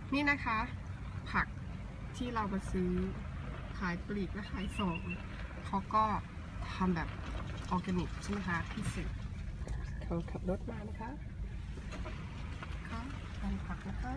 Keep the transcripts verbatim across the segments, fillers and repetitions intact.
นี่นะคะผักที่เรามาซื้อขายปลีกและขายส่งเขาก็ทำแบบออร์แกนิกใช่ไหมคะพิเศษเขาขับรถมานะคะเขาทำผักนะคะ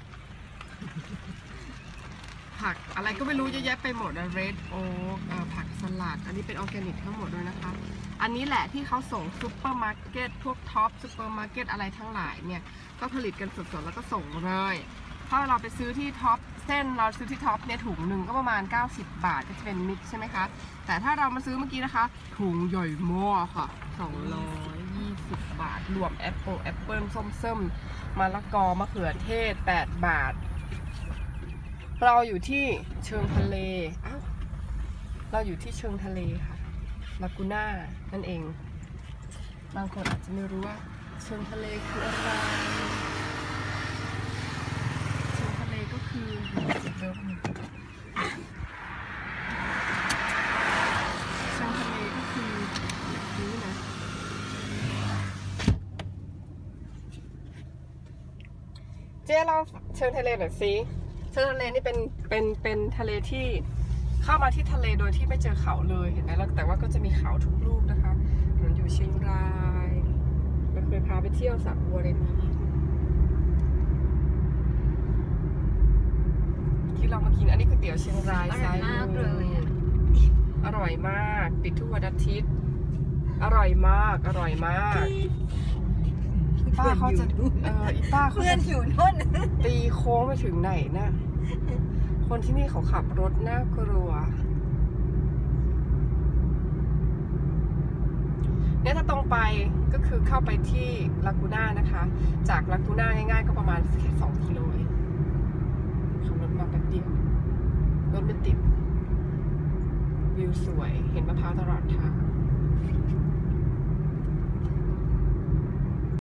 ผักอะไรก็ไม่รู้เยอะแยะไปหมดนะ red oak ผักสลัดอันนี้เป็นออร์แกนิกทั้งหมดด้วยนะคะอันนี้แหละที่เขาส่งซุปเปอร์มาร์เก็ตพวกท็อปซุปเปอร์มาร์เก็ตอะไรทั้งหลายเนี่ยก็ผลิตกันสดๆแล้วก็ส่งเลยถ้าเราไปซื้อที่ท็อปเส้นเราซื้อที่ท็อปเนี่ยถุงหนึ่งก็ประมาณเก้าสิบบาทก็จะเป็นมิกซ์ใช่ไหมคะแต่ถ้าเรามาซื้อเมื่อกี้นะคะถุงใหญ่มากค่ะสองร้อยยี่สิบบาทรวมแอปเปิลแอปเปิลส้มส้มมะละกอมะเขือเทศแปดบาทเราอยู่ที่เชิงทะเลอ้าวเราอยู่ที่เชิงทะเลค่ะลากูน่านั่นเองบางคนอาจจะไม่รู้ว่าเชิงทะเลคืออะไรเชิงทะเลก็คือเดิมเชิงทะเลก็คือแบบนี้นะเจ๊เราเชิงทะเลหน่อยสิเชิงทะเลนี่เป็นเป็นเป็นทะเลที่เข้ามาที่ทะเลโดยที่ไม่เจอเขาเลยเห็นไหมแล้วแต่ว่าก็จะมีเขาทุกลูกนะคะเหมือนอยู่เชียงรายเราเคยพาไปเที่ยวสระบัวในนี้ที่เรามากินอันนี้ก๋วยเตี๋ยวเชียงรายซ้ายมืออร่อยมากปิดทุกวันอาทิตย์อร่อยมากอร่อยมากป้าเขาจะเอออีป้าเขาจะอยู่นู่นตีโค้งไปถึงไหนนะคนที่นี่เขาขับรถน่ากลัวเนี่ยถ้าตรงไปก็คือเข้าไปที่ลากูน่านะคะจากลากูน่าง่ายๆก็ประมาณแค่สองกิโลเองขับรถมาแป๊บเดียวรถไม่ติดวิวสวยเห็นมะพร้าวตลอดทาง